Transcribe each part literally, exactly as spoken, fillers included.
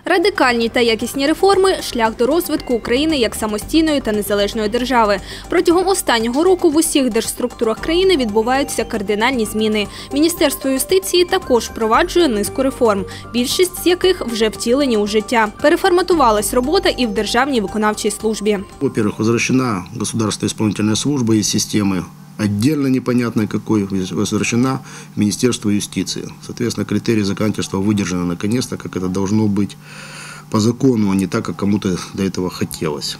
Радикальні та якісні реформи – шлях до розвитку України як самостійної та незалежної держави. Протягом останнього року в усіх держструктурах країни відбуваються кардинальні зміни. Міністерство юстиції також впроваджує низку реформ, більшість з яких вже втілені у життя. Переформатувалась робота і в Державній виконавчій службі. Во-первых, возвращена государственная исполнительная служба из системы отдельно непонятной какой, возвращена в Министерство юстиции. Соответственно, критерии законодательства выдержаны наконец-то, как это должно быть по закону, а не так, как кому-то до этого хотелось.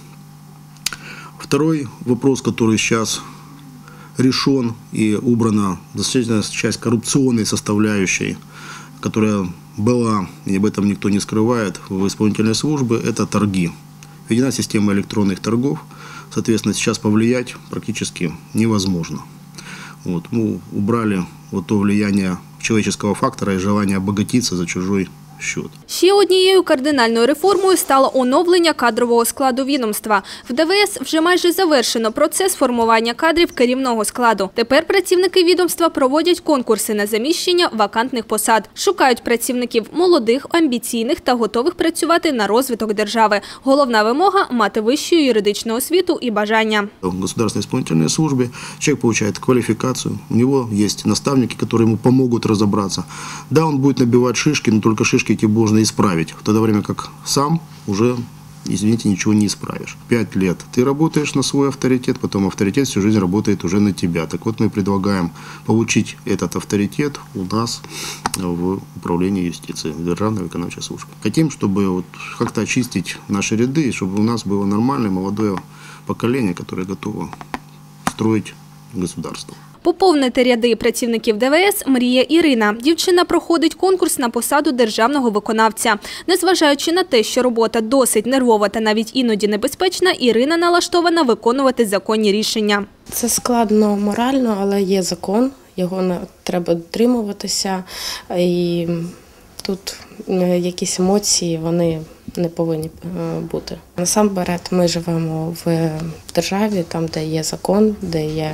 Второй вопрос, который сейчас решен и убрана достаточно часть коррупционной составляющей, которая была, и об этом никто не скрывает, в исполнительной службе, это торги. Введена система электронных торгов. Соответственно, сейчас повлиять практически невозможно. Вот. Мы убрали вот то влияние человеческого фактора и желание обогатиться за чужой счет. Ще однією кардинальною реформою стало оновлення кадрового складу відомства. В Д В С вже майже завершено процес формування кадрів керівного складу. Тепер працівники відомства проводять конкурси на заміщення вакантних посад. Шукають працівників молодих, амбіційних та готових працювати на розвиток держави. Головна вимога – мати вищу юридичну освіту і бажання. В государственной исполнительной службе человек получает квалификацию, у него есть наставники, которые ему помогут разобраться. Да, он будет набивать шишки, но только шишки эти можно исправить, в то время как сам уже, извините, ничего не исправишь. Пять лет ты работаешь на свой авторитет, потом авторитет всю жизнь работает уже на тебя. Так вот мы предлагаем получить этот авторитет у нас в управлении юстиции, в Державной виконавчей службе. Хотим, чтобы вот как-то очистить наши ряды, чтобы у нас было нормальное молодое поколение, которое готово строить государство. Поповнити ряди працівників Д В С мріє Ірина. Дівчина проходить конкурс на посаду державного виконавця. Незважаючи на те, що робота досить нервова та навіть іноді небезпечна, Ірина налаштована виконувати законні рішення. Це складно морально, але є закон, його треба дотримуватися. І тут якісь емоції, вони не повинні бути. Насамперед, ми живемо в державі, там, де є закон, де є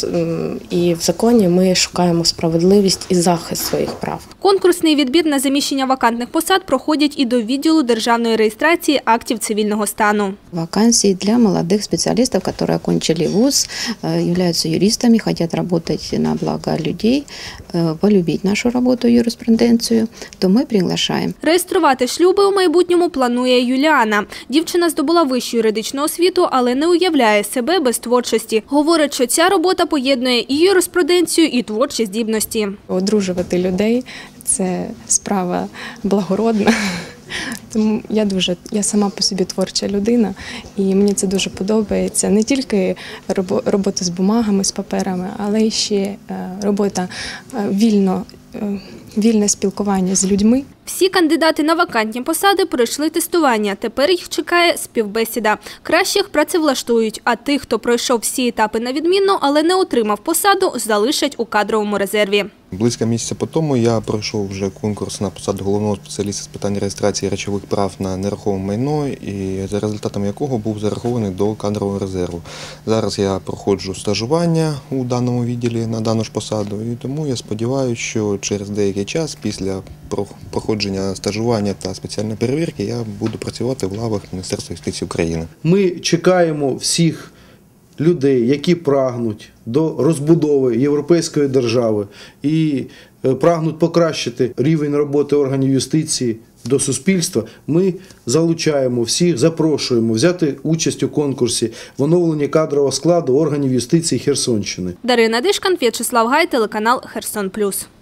і в законі ми шукаємо справедливість і захист своїх прав. Конкурсний відбір на заміщення вакантних посад проходять і до відділу державної реєстрації актів цивільного стану. Вакансии для молодых специалистов, которые окончили вуз, являются юристами, хотят работать на благо людей, полюбить нашу работу, юриспруденцию, то мы приглашаем. Реєструвати шлюби у майбутньому планує Юліана. Дівчина здобула вищу юридичну освіту, але не уявляє себе без творчості. Говорить, що ця робота поєднує і юриспруденцію, і творчі здібності. Одружувати людей – це справа благородна. Тому я дуже, я сама по собі творча людина, і мені це дуже подобається. Не тільки робота з бумагами, з паперами, але й ще робота вільно, вільне спілкування з людьми. Всі кандидати на вакантні посади пройшли тестування. Тепер їх чекає співбесіда. Кращих працевлаштують, а тих, хто пройшов всі етапи на відмінно, але не отримав посаду, залишать у кадровому резерві. Близько місяця по тому я пройшов вже конкурс на посаду головного спеціаліста з питань реєстрації речових прав на нерухоме майно, і за результатом якого був зарахований до кадрового резерву. Зараз я проходжу стажування у даному відділі на дану ж посаду, і тому я сподіваюся, що через деякий час після проходження стажування та спеціальної перевірки я буду працювати в лавах Міністерства юстиції України. Ми чекаємо всіх людей, які прагнуть до розбудови європейської держави і прагнуть покращити рівень роботи органів юстиції до суспільства. Ми залучаємо всіх, запрошуємо взяти участь у конкурсі в оновленні кадрового складу органів юстиції Херсонщини. Дарина Дишкан, В'ячеслав Гай, телеканал Херсон плюс.